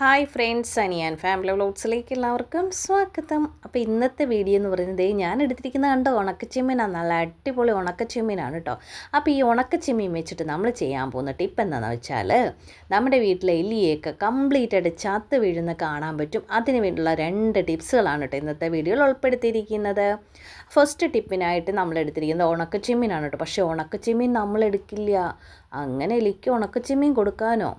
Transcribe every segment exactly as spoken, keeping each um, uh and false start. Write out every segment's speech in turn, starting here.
Hi friends, Aniyan family വ്ലോഗ്സിലേക്ക് എല്ലാവർക്കും സ്വാഗതം. അപ്പോൾ ഇന്നത്തെ വീഡിയോ എന്ന് പറയുന്നത് ഞാൻ എടുത്തിരിക്കുന്നത് കണ്ടോ ഉണക്കച്ചെമ്മീനാണ്. നല്ല അടിപൊളി ഉണക്കച്ചെമ്മീനാണ് കേട്ടോ. അപ്പോൾ ഈ ഉണക്കച്ചെമ്മീൻ വെച്ചിട്ട് നമ്മൾ ചെയ്യാൻ പോകുന്ന ടിപ്പ് എന്താണെന്ന് വെച്ചാൽ, നമ്മുടെ വീട്ടിലെ എലിയൊക്കെ കംപ്ലീറ്റ് ആയിട്ട് ചത്ത് വീഴുന്ന കാണാൻ പറ്റും. അതിന് വേണ്ടിയുള്ള രണ്ട് ടിപ്സുകളാണ് കേട്ടോ ഇന്നത്തെ വീഡിയോയിൽ ഉൾപ്പെടുത്തിയിരിക്കുന്നത്. ഫസ്റ്റ് ടിപ്പിനായിട്ട് നമ്മൾ എടുത്തിരിക്കുന്നത് ഉണക്കച്ചെമ്മീനാണ് കേട്ടോ. പക്ഷേ ഉണക്കച്ചെമ്മീൻ നമ്മൾ എടുക്കില്ല. അങ്ങനെ എലിക്ക് ഉണക്കച്ചെമ്മീൻ കൊടുക്കാനോ?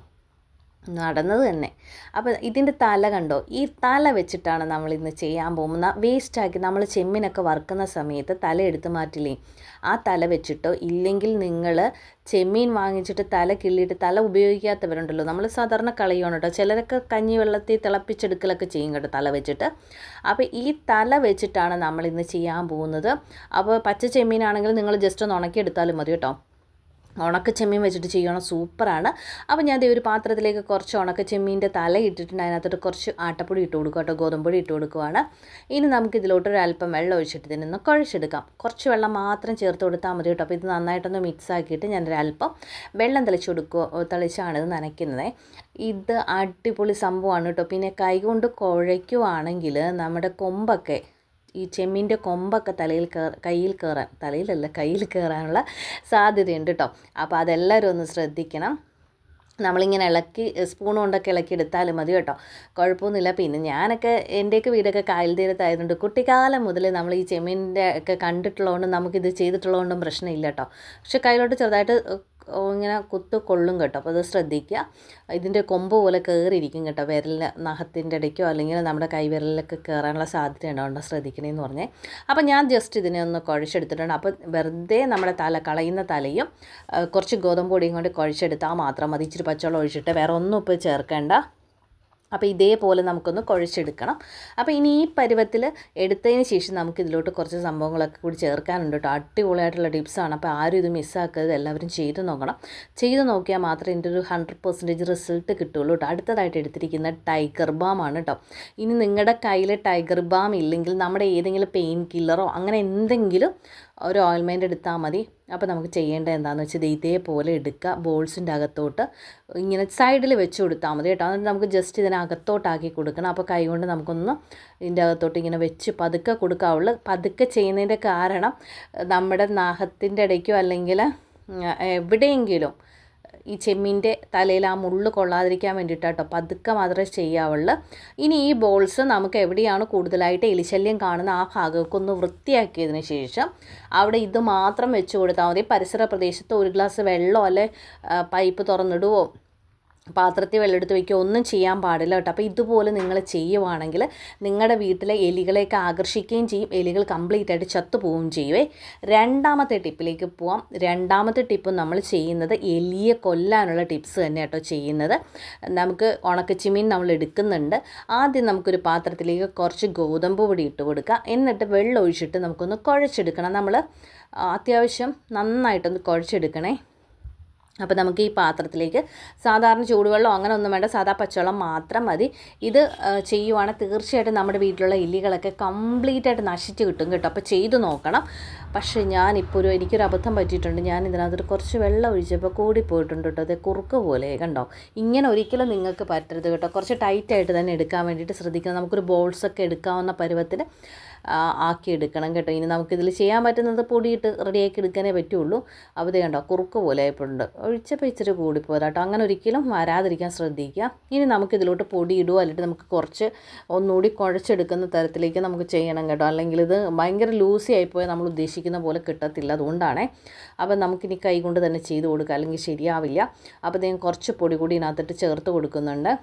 നടന്നത് തന്നെ. അപ്പോൾ ഇതിൻ്റെ തല കണ്ടോ, ഈ തല വെച്ചിട്ടാണ് നമ്മൾ ഇന്ന് ചെയ്യാൻ പോകുന്ന. വേസ്റ്റാക്കി നമ്മൾ ചെമ്മീനൊക്കെ വറുക്കുന്ന സമയത്ത് തല എടുത്ത് മാറ്റില്ലേ, ആ തല വെച്ചിട്ടോ, ഇല്ലെങ്കിൽ നിങ്ങൾ ചെമ്മീൻ വാങ്ങിച്ചിട്ട് തല കിള്ളിയിട്ട്, തല ഉപയോഗിക്കാത്തവരുണ്ടല്ലോ, നമ്മൾ സാധാരണ കളയുകയാണ് കേട്ടോ. ചിലരൊക്കെ കഞ്ഞി വെള്ളത്തിൽ തിളപ്പിച്ചെടുക്കലൊക്കെ ചെയ്യും കേട്ടോ തല വെച്ചിട്ട്. അപ്പോൾ ഈ തല വെച്ചിട്ടാണ് നമ്മൾ ഇന്ന് ചെയ്യാൻ പോകുന്നത്. അപ്പോൾ പച്ച ചെമ്മീനാണെങ്കിൽ നിങ്ങൾ ജസ്റ്റ് ഒന്ന് ഉണക്കിയെടുത്താലും മതി കേട്ടോ. ഉണക്ക ചെമ്മീൻ വെച്ചിട്ട് ചെയ്യണം, സൂപ്പറാണ്. അപ്പോൾ ഞാൻ ഒരു പാത്രത്തിലേക്ക് കുറച്ച് ഉണക്ക ചെമ്മീൻ്റെ തല ഇട്ടിട്ടുണ്ട്. അതിനകത്തോട്ട് കുറച്ച് ആട്ടപ്പൊടി ഇട്ട് കൊടുക്കുക കേട്ടോ, ഗോതമ്പൊടി ഇട്ട് കൊടുക്കുവാണ്. ഇനി നമുക്ക് ഇതിലോട്ടൊരു അല്പം വെള്ളം ഒഴിച്ചിട്ട് ഇതിനൊന്ന് കുഴച്ചെടുക്കാം. കുറച്ച് വെള്ളം മാത്രം ചേർത്ത് കൊടുത്താൽ മതി കേട്ടോ. അപ്പോൾ ഇത് നന്നായിട്ടൊന്ന് മിക്സ് ആക്കിയിട്ട് ഞാനൊരു അല്പം വെള്ളം തെളിച്ച് കൊടുക്കുക, തെളിച്ചാണ് ഇത് നനയ്ക്കുന്നത്. ഇത് അടിപൊളി സംഭവമാണ് കേട്ടോ. പിന്നെ കൈ കൊണ്ട് കുഴയ്ക്കുവാണെങ്കിൽ നമ്മുടെ കൊമ്പൊക്കെ, ഈ ചെമ്മീൻ്റെ കൊമ്പൊക്കെ തലയിൽ കയറ കയ്യിൽ കയറാൻ തലയിലല്ല കയ്യിൽ കയറാനുള്ള സാധ്യതയുണ്ട് കേട്ടോ. അപ്പോൾ അതെല്ലാവരും ഒന്ന് ശ്രദ്ധിക്കണം. നമ്മളിങ്ങനെ ഇളക്കി സ്പൂൺ കൊണ്ടൊക്കെ ഇളക്കി എടുത്താലും മതി കേട്ടോ, കുഴപ്പമൊന്നുമില്ല. പിന്നെ ഞാനൊക്കെ എൻ്റെയൊക്കെ വീടൊക്കെ കായൽ തീരത്തായതുകൊണ്ട് കുട്ടിക്കാലം മുതൽ നമ്മൾ ഈ ചെമ്മീൻ്റെ ഒക്കെ കണ്ടിട്ടുള്ളതുകൊണ്ടും നമുക്കിത് ചെയ്തിട്ടുള്ളതുകൊണ്ടും പ്രശ്നമില്ല കേട്ടോ. പക്ഷെ കയ്യിലോട്ട് ചെറുതായിട്ട് ഇങ്ങനെ കുത്തു കൊള്ളും കേട്ടോ. അപ്പോൾ അത് ശ്രദ്ധിക്കുക. ഇതിൻ്റെ കൊമ്പ് പോലെ കയറിയിരിക്കും കേട്ടോ, വിരലിൽ നഖത്തിൻ്റെ ഇടയ്ക്കോ അല്ലെങ്കിൽ നമ്മുടെ കൈവിരലിലൊക്കെ കയറാനുള്ള സാധ്യത ഉണ്ടാവും, ശ്രദ്ധിക്കണമെന്ന് പറഞ്ഞേ. അപ്പോൾ ഞാൻ ജസ്റ്റ് ഇതിനെ ഒന്ന് കുഴച്ചെടുത്തിട്ടുണ്ട്. അപ്പോൾ വെറുതെ നമ്മുടെ തല, കളയുന്ന തലയും കുറച്ച് ഗോതമ്പ് പൊടിയും കൊണ്ട് കുഴച്ചെടുത്താൽ മാത്രം മതി. ഇച്ചിരി പച്ചവെള്ളം ഒഴിച്ചിട്ട്, വേറെ ഒന്നും ഇപ്പോൾ ചേർക്കേണ്ട. അപ്പോൾ ഇതേപോലെ നമുക്കൊന്ന് കുഴച്ചെടുക്കണം. അപ്പോൾ ഇനി ഈ പരുവത്തിൽ എടുത്തതിന് ശേഷം നമുക്ക് ഇതിലോട്ട് കുറച്ച് സംഭവങ്ങളൊക്കെ കൂടി ചേർക്കാനുണ്ട് കേട്ടോ. അടിപൊളിയായിട്ടുള്ള ടിപ്സാണ്. അപ്പോൾ ആരും ഇത് മിസ്സാക്കരുത്, എല്ലാവരും ചെയ്ത് നോക്കണം. ചെയ്ത് നോക്കിയാൽ മാത്രമേ ഇതിൻ്റെ ഒരു ഹൺഡ്രഡ് പെർസെൻറ്റേജ് റിസൾട്ട് കിട്ടുള്ളൂ കേട്ടോ. അടുത്തതായിട്ട് എടുത്തിരിക്കുന്ന ടൈഗർ ബാം ആണ് കേട്ടോ. ഇനി നിങ്ങളുടെ കയ്യിൽ ടൈഗർ ബാം ഇല്ലെങ്കിൽ നമ്മുടെ ഏതെങ്കിലും പെയിൻ കില്ലറോ അങ്ങനെ എന്തെങ്കിലും ഒരു ഓയിൽമെൻറ്റ് എടുത്താൽ മതി. അപ്പോൾ നമുക്ക് ചെയ്യേണ്ടത് എന്താണെന്ന് വെച്ചാൽ ഇതേപോലെ എടുക്കുക, ബോൾസിൻ്റെ അകത്തോട്ട് ഇങ്ങനെ സൈഡിൽ വെച്ച് കൊടുത്താൽ മതി കേട്ടോ. എന്നിട്ട് നമുക്ക് ജസ്റ്റ് ഇതിനകത്തോട്ടാക്കി കൊടുക്കണം. അപ്പോൾ കൈ കൊണ്ട് നമുക്കൊന്ന് ഇതിൻ്റെ അകത്തോട്ട് ഇങ്ങനെ വെച്ച് പതുക്കെ കൊടുക്കാവുള്ളൂ. പതുക്കെ ചെയ്യുന്നതിൻ്റെ കാരണം നമ്മുടെ നഖത്തിൻ്റെ ഇടയ്ക്കോ അല്ലെങ്കിൽ എവിടെയെങ്കിലും ഈ ചെമ്മീൻ്റെ തലയിൽ ആ മുള്ള് കൊള്ളാതിരിക്കാൻ വേണ്ടിയിട്ടാട്ടോ പതുക്കെ മാത്രമേ ചെയ്യാവുള്ളൂ. ഇനി ഈ ബോൾസ് നമുക്ക് എവിടെയാണ് കൂടുതലായിട്ട് എലിശല്യം കാണുന്ന ആ ഭാഗമൊക്കെ ഒന്ന് വൃത്തിയാക്കിയതിന് ശേഷം അവിടെ ഇത് മാത്രം വെച്ച് കൊടുത്താൽ മതി. പരിസര പ്രദേശത്ത് ഒരു ഗ്ലാസ് വെള്ളമോ അല്ലെ പൈപ്പ് തുറന്നിടുവോ പാത്രത്തിൽ വെള്ളം എടുത്ത് വയ്ക്കുക ഒന്നും ചെയ്യാൻ പാടില്ല കേട്ടോ. അപ്പോൾ ഇതുപോലെ നിങ്ങൾ ചെയ്യുവാണെങ്കിൽ നിങ്ങളുടെ വീട്ടിലെ എലികളെയൊക്കെ ആകർഷിക്കുകയും ചെയ്യും, എലികൾ കംപ്ലീറ്റ് ആയിട്ട് ചത്തുപോവുകയും ചെയ്യുവേ. രണ്ടാമത്തെ ടിപ്പിലേക്ക് പോവാം. രണ്ടാമത്തെ ടിപ്പ് നമ്മൾ ചെയ്യുന്നത് എലിയെ കൊല്ലാനുള്ള ടിപ്സ് തന്നെ കേട്ടോ ചെയ്യുന്നത്. നമുക്ക് ഉണക്കച്ചിമീൻ നമ്മൾ എടുക്കുന്നുണ്ട്. ആദ്യം നമുക്കൊരു പാത്രത്തിലേക്ക് കുറച്ച് ഗോതമ്പ് പൊടി ഇട്ട് കൊടുക്കുക. എന്നിട്ട് വെള്ളം ഒഴിച്ചിട്ട് നമുക്കൊന്ന് കുഴച്ചെടുക്കണം. നമ്മൾ അത്യാവശ്യം നന്നായിട്ടൊന്ന് കുഴച്ചെടുക്കണേ. അപ്പോൾ നമുക്ക് ഈ പാത്രത്തിലേക്ക് സാധാരണ ചൂടുവെള്ളം അങ്ങനെ ഒന്നും വേണ്ട, സാധാ പച്ചവെള്ളം മാത്രം മതി. ഇത് ചെയ്യുവാണെങ്കിൽ തീർച്ചയായിട്ടും നമ്മുടെ വീട്ടിലുള്ള എലികളൊക്കെ കംപ്ലീറ്റ് ആയിട്ട് നശിച്ച് കിട്ടും കേട്ടോ. അപ്പോൾ ചെയ്ത് നോക്കണം. പക്ഷേ ഞാനിപ്പോൾ ഒരു എനിക്കൊരു അബദ്ധം പറ്റിയിട്ടുണ്ട്. ഞാൻ ഇതിനകത്തൊരു കുറച്ച് വെള്ളം ഒഴിച്ചപ്പോൾ കൂടി പോയിട്ടുണ്ട് കേട്ടോ. അത് കുറുക്ക് പോലെ കണ്ടോ. ഇങ്ങനെ ഒരിക്കലും നിങ്ങൾക്ക് പറ്റരുത് കേട്ടോ. കുറച്ച് ടൈറ്റായിട്ട് തന്നെ എടുക്കാൻ വേണ്ടിയിട്ട് ശ്രദ്ധിക്കണം. നമുക്കൊരു ബോൾസൊക്കെ എടുക്കാവുന്ന പരുവത്തിൽ ആക്കി എടുക്കണം കേട്ടോ. ഇനി നമുക്കിതിൽ ചെയ്യാൻ പറ്റുന്നത് പൊടിയിട്ട് റെഡിയാക്കി എടുക്കാനേ പറ്റുള്ളൂ. അപ്പോൾ ഇത് കണ്ടോ കുറുക്ക് പോലെ ആയിട്ടുണ്ട്, ഒഴിച്ചപ്പോൾ ഇച്ചിരി കൂടിപ്പോയതാ കേട്ടോ. അങ്ങനെ ഒരിക്കലും വരാതിരിക്കാൻ ശ്രദ്ധിക്കുക. ഇനി നമുക്കിതിലോട്ട് പൊടി ഇടുക, അല്ലെങ്കിൽ നമുക്ക് കുറച്ച് ഒന്നുകൂടി കുഴച്ചെടുക്കുന്ന തരത്തിലേക്ക് നമുക്ക് ചെയ്യണം കേട്ടോ. അല്ലെങ്കിൽ ഇത് ഭയങ്കര ലൂസി ആയിപ്പോയാൽ നമ്മൾ ഉദ്ദേശിക്കുന്ന പോലെ കിട്ടത്തില്ല, അതുകൊണ്ടാണേ. അപ്പോൾ നമുക്കിനി കൈ കൊണ്ട് തന്നെ ചെയ്ത് കൊടുക്കുക, അല്ലെങ്കിൽ ശരിയാവില്ല. അപ്പോൾ ഞാൻ കുറച്ച് പൊടി കൂടി ഇതിനകത്തിട്ട് ചേർത്ത് കൊടുക്കുന്നുണ്ട്.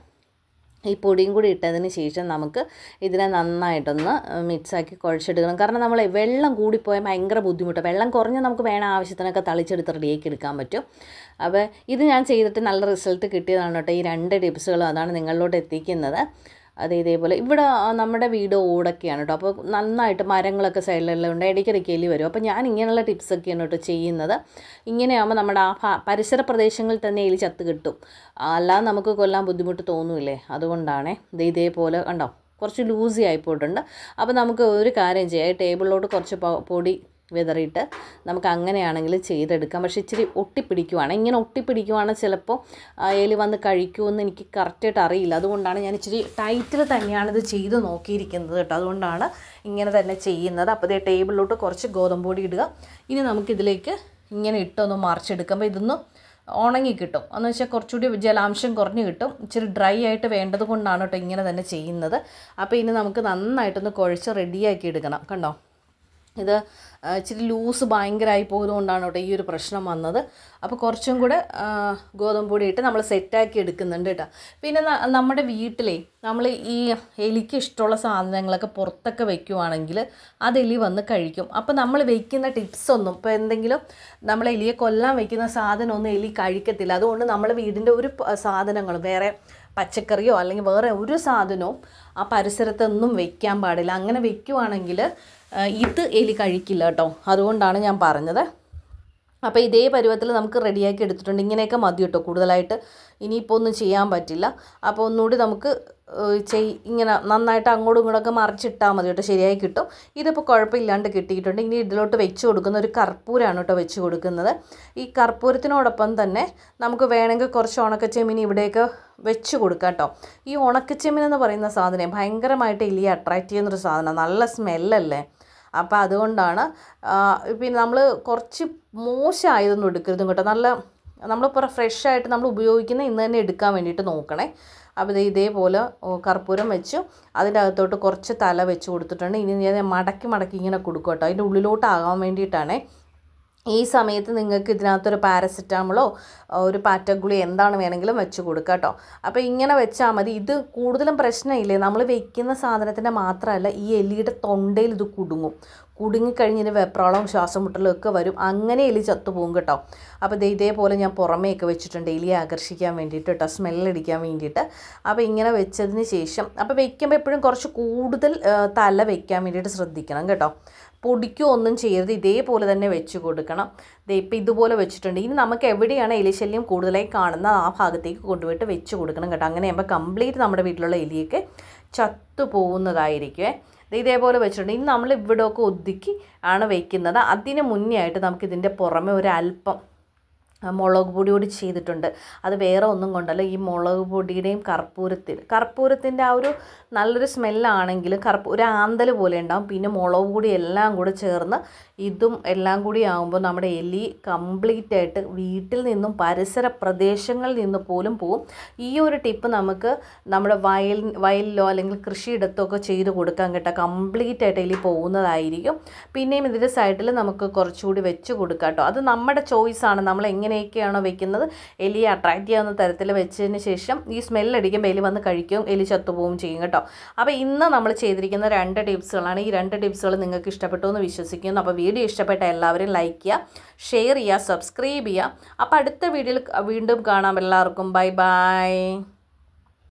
ഈ പൊടിയും കൂടി ഇട്ടതിന് ശേഷം നമുക്ക് ഇതിനെ നന്നായിട്ടൊന്ന് മിക്സാക്കി കുഴച്ചെടുക്കണം. കാരണം നമ്മൾ വെള്ളം കൂടിപ്പോയാൽ ഭയങ്കര ബുദ്ധിമുട്ടാണ്. വെള്ളം കുറഞ്ഞ് നമുക്ക് വേണ ആവശ്യത്തിനൊക്കെ തളിച്ചെടുത്ത് റെഡിയാക്കി എടുക്കാൻ പറ്റും. അപ്പോൾ ഇത് ഞാൻ ചെയ്തിട്ട് നല്ല റിസൾട്ട് കിട്ടിയതാണ് കേട്ടോ. ഈ രണ്ട് ടിപ്സുകളും അതാണ് നിങ്ങളിലോട്ട് എത്തിക്കുന്നത്. അത് ഇതേപോലെ ഇവിടെ നമ്മുടെ വീട് ഓടൊക്കെയാണ് കേട്ടോ. അപ്പോൾ നന്നായിട്ട് മരങ്ങളൊക്കെ സൈഡിലെല്ലാം ഉണ്ട്, ഇടയ്ക്കിടയ്ക്ക് എലി വരും. അപ്പോൾ ഞാൻ ഇങ്ങനെയുള്ള ടിപ്സൊക്കെയാണ് കേട്ടോ ചെയ്യുന്നത്. ഇങ്ങനെയാകുമ്പോൾ നമ്മുടെ ആ പരിസര പ്രദേശങ്ങളിൽ തന്നെ എലി ചത്ത് കിട്ടും, അല്ലാതെ നമുക്ക് കൊല്ലാൻ ബുദ്ധിമുട്ട് തോന്നൂല്ലേ, അതുകൊണ്ടാണേ. ഇത് ഇതേപോലെ കണ്ടോ കുറച്ച് ലൂസി ആയിപ്പോയിട്ടുണ്ട്. അപ്പോൾ നമുക്ക് ഒരു കാര്യം ചെയ്യാം, ടേബിളിലോട്ട് കുറച്ച് പൊടി വിതറിയിട്ട് നമുക്ക് അങ്ങനെയാണെങ്കിൽ ചെയ്തെടുക്കാം. പക്ഷേ ഇച്ചിരി ഒട്ടിപ്പിടിക്കുവാണ്. ഇങ്ങനെ ഒട്ടിപ്പിടിക്കുവാണെങ്കിൽ ചിലപ്പോൾ എലി വന്ന് കഴിക്കുമെന്ന് എനിക്ക് കറക്റ്റായിട്ട് അറിയില്ല. അതുകൊണ്ടാണ് ഞാൻ ഇച്ചിരി ടൈറ്റിൽ തന്നെയാണ് ഇത് ചെയ്ത് നോക്കിയിരിക്കുന്നത് കേട്ടോ. അതുകൊണ്ടാണ് ഇങ്ങനെ തന്നെ ചെയ്യുന്നത്. അപ്പോൾ ഇതേ ടേബിളിലോട്ട് കുറച്ച് ഗോതമ്പ് പൊടി ഇടുക. ഇനി നമുക്കിതിലേക്ക് ഇങ്ങനെ ഇട്ടൊന്ന് മറിച്ചെടുക്കുമ്പോൾ ഇതൊന്ന് ഉണങ്ങി കിട്ടും. എന്ന് വെച്ചാൽ കുറച്ചുകൂടി ജലാംശം കുറഞ്ഞ് കിട്ടും. ഇച്ചിരി ഡ്രൈ ആയിട്ട് വേണ്ടത് കൊണ്ടാണ് കേട്ടോ ഇങ്ങനെ തന്നെ ചെയ്യുന്നത്. അപ്പോൾ ഇനി നമുക്ക് നന്നായിട്ടൊന്ന് കുഴച്ച് റെഡിയാക്കി എടുക്കണം. കണ്ടോ, ഇത് ഇച്ചിരി ലൂസ് ഭയങ്കരമായി പോകുന്നതുകൊണ്ടാണ് കേട്ടോ ഈ ഒരു പ്രശ്നം വന്നത്. അപ്പോൾ കുറച്ചും കൂടെ ഗോതമ്പ് പൊടി ഇട്ട് നമ്മൾ സെറ്റാക്കി എടുക്കുന്നുണ്ട് കേട്ടോ. പിന്നെ നമ്മുടെ വീട്ടിലെ നമ്മൾ ഈ എലിക്ക് ഇഷ്ടമുള്ള സാധനങ്ങളൊക്കെ പുറത്തൊക്കെ വയ്ക്കുവാണെങ്കിൽ അത് എലി വന്ന് കഴിക്കും. അപ്പോൾ നമ്മൾ വയ്ക്കുന്ന ടിപ്സൊന്നും ഇപ്പോൾ എന്തെങ്കിലും നമ്മൾ എലിയെ കൊല്ലാൻ വയ്ക്കുന്ന സാധനമൊന്നും എലി കഴിക്കത്തില്ല. അതുകൊണ്ട് നമ്മൾ വീടിൻ്റെ ഒരു സാധനങ്ങളും വേറെ പച്ചക്കറിയോ അല്ലെങ്കിൽ വേറെ ഒരു സാധനവും ആ പരിസരത്തൊന്നും വെക്കാൻ പാടില്ല. അങ്ങനെ വെക്കുവാണെങ്കിൽ ഇത് എലി കഴിക്കില്ല കേട്ടോ. അതുകൊണ്ടാണ് ഞാൻ പറഞ്ഞത്. അപ്പോൾ ഇതേ പരുവത്തിൽ നമുക്ക് റെഡിയാക്കി എടുത്തിട്ടുണ്ട്. ഇങ്ങനെയൊക്കെ മതി കേട്ടോ, കൂടുതലായിട്ട് ഇനിയിപ്പോൾ ഒന്നും ചെയ്യാൻ പറ്റില്ല. അപ്പോൾ ഒന്നുകൂടി നമുക്ക് ചെയ് ഇങ്ങനെ നന്നായിട്ട് അങ്ങോട്ടും ഇങ്ങോട്ടൊക്കെ മറിച്ചിട്ടാൽ മതി കേട്ടോ, ശരിയായി കിട്ടും. ഇതിപ്പോൾ കുഴപ്പമില്ലാണ്ട് കിട്ടിയിട്ടുണ്ട്. ഇനി ഇതിലോട്ട് വെച്ച് കൊടുക്കുന്ന ഒരു കർപ്പൂരമാണ് കേട്ടോ വെച്ച് കൊടുക്കുന്നത്. ഈ കർപ്പൂരത്തിനോടൊപ്പം തന്നെ നമുക്ക് വേണമെങ്കിൽ കുറച്ച് ഉണക്കച്ചെമ്മീൻ ഇവിടെയൊക്കെ വെച്ച് കൊടുക്കാം കേട്ടോ. ഈ ഉണക്കച്ചെമ്മീൻ എന്ന് പറയുന്ന സാധനം ഭയങ്കരമായിട്ട് എലിയെ അട്രാക്റ്റ് ചെയ്യുന്നൊരു സാധനമാണ്. നല്ല സ്മെല്ലല്ലേ. അപ്പോൾ അതുകൊണ്ടാണ് പിന്നെ നമ്മൾ കുറച്ച് മോശമായതൊന്നും എടുക്കരുതും കേട്ടോ. നല്ല നമ്മളിപ്പോൾ ഫ്രഷായിട്ട് നമ്മൾ ഉപയോഗിക്കുന്ന ഇന്ന് തന്നെ എടുക്കാൻ വേണ്ടിയിട്ട് നോക്കണേ. അപ്പോൾ ഇത് ഇതേപോലെ കർപ്പൂരം വെച്ചു അതിൻ്റെ അകത്തോട്ട് കുറച്ച് തല വെച്ച് കൊടുത്തിട്ടുണ്ട്. ഇനി ഞാൻ മടക്കി മടക്കി ഇങ്ങനെ കൊടുക്കും കേട്ടോ, അതിൻ്റെ ഉള്ളിലോട്ടാകാൻ വേണ്ടിയിട്ടാണേ. ഈ സമയത്ത് നിങ്ങൾക്ക് ഇതിനകത്തൊരു പാരസെറ്റാമോളോ ഒരു പാറ്റഗുളി എന്താണ് വേണമെങ്കിലും വെച്ച് കൊടുക്കുക കേട്ടോ. അപ്പോൾ ഇങ്ങനെ വെച്ചാൽ മതി. ഇത് കൂടുതലും പ്രശ്നമില്ലേ, നമ്മൾ വെക്കുന്ന സാധനത്തിൻ്റെ മാത്രമല്ല ഈ എലിയുടെ തൊണ്ടയിൽ ഇത് കുടുങ്ങും. കുടുങ്ങിക്കഴിഞ്ഞിന് വെപ്രാളവും ശ്വാസം മുട്ടലും ഒക്കെ വരും. അങ്ങനെ എലി ചത്തുപോകും കേട്ടോ. അപ്പോൾ ഇത് ഇതേപോലെ ഞാൻ പുറമേയൊക്കെ വെച്ചിട്ടുണ്ട് എലിയെ ആകർഷിക്കാൻ വേണ്ടിയിട്ട് കേട്ടോ, സ്മെല്ലടിക്കാൻ വേണ്ടിയിട്ട്. അപ്പോൾ ഇങ്ങനെ വെച്ചതിന് ശേഷം അപ്പോൾ വെക്കുമ്പോൾ എപ്പോഴും കുറച്ച് കൂടുതൽ തല വെക്കാൻ വേണ്ടിയിട്ട് ശ്രദ്ധിക്കണം കേട്ടോ. പൊടിക്കോ ഒന്നും ചെയ്യരുത്, ഇതേപോലെ തന്നെ വെച്ച് കൊടുക്കണം. ദേ ഇപ്പം ഇതുപോലെ വെച്ചിട്ടുണ്ട്. ഇനി നമുക്ക് എവിടെയാണ് എലിശല്യം കൂടുതലായി കാണുന്നത് ആ ഭാഗത്തേക്ക് കൊണ്ടുപോയിട്ട് വെച്ച് കൊടുക്കണം കേട്ടോ. അങ്ങനെ ആകുമ്പോൾ കംപ്ലീറ്റ് നമ്മുടെ വീട്ടിലുള്ള എലിയൊക്കെ ചത്തു പോകുന്നതായിരിക്കുമേ. ഇതേപോലെ വെച്ചിട്ടുണ്ട്. ഇനി നമ്മൾ ഇവിടെയൊക്കെ ഒതുക്കി ആണ് വയ്ക്കുന്നത്. അതിന് മുന്നേ ആയിട്ട് നമുക്കിതിൻ്റെ പുറമെ ഒരു അല്പം മുളക് പൊടി കൂടി ചെയ്തിട്ടുണ്ട്. അത് വേറെ ഒന്നും കൊണ്ടല്ല, ഈ മുളക് പൊടിയുടെയും കർപ്പൂരത്തിൽ കർപ്പൂരത്തിൻ്റെ ആ ഒരു നല്ലൊരു സ്മെല്ലാണെങ്കിൽ കർപ്പൂ ഒരു ആന്തൽ പോലെ ഉണ്ടാകും. പിന്നെ മുളക് പൊടി എല്ലാം കൂടെ ചേർന്ന് ഇതും എല്ലാം കൂടി ആകുമ്പോൾ നമ്മുടെ എലി കംപ്ലീറ്റ് ആയിട്ട് വീട്ടിൽ നിന്നും പരിസര പ്രദേശങ്ങളിൽ നിന്ന് പോലും പോവും. ഈ ഒരു ടിപ്പ് നമുക്ക് നമ്മുടെ വയൽ വയലിലോ അല്ലെങ്കിൽ കൃഷിയിടത്തൊക്കെ ചെയ്ത് കൊടുക്കാൻ കേട്ടോ. കംപ്ലീറ്റ് ആയിട്ട് എലി പോകുന്നതായിരിക്കും. പിന്നെയും ഇതിൻ്റെ സൈഡിൽ നമുക്ക് കുറച്ചുകൂടി വെച്ച് കൊടുക്കാം കേട്ടോ. അത് നമ്മുടെ ചോയ്സാണ്. നമ്മൾ എങ്ങനെയൊക്കെയാണോ വെക്കുന്നത് എലിയെ അട്രാക്റ്റ് ചെയ്യാവുന്ന തരത്തിൽ വെച്ചതിന് ശേഷം ഈ സ്മെല്ലടിക്കുമ്പോൾ എലി വന്ന് കഴിക്കും, എലി ചത്തുപോവും ചെയ്യും കേട്ടോ. അപ്പോൾ ഇന്ന് നമ്മൾ ചെയ്തിരിക്കുന്ന രണ്ട് ടിപ്സുകളാണ്. ഈ രണ്ട് ടിപ്സുകൾ നിങ്ങൾക്ക് ഇഷ്ടപ്പെട്ടു എന്ന് വിശ്വസിക്കുന്നു. അപ്പോൾ വീഡിയോ ഇഷ്ടപ്പെട്ട എല്ലാവരും ലൈക്ക് ചെയ്യുക, ഷെയർ ചെയ്യുക, സബ്സ്ക്രൈബ് ചെയ്യുക. അപ്പോൾ അടുത്ത വീഡിയോയിൽ വീണ്ടും കാണാം. എല്ലാവർക്കും ബൈ ബൈ.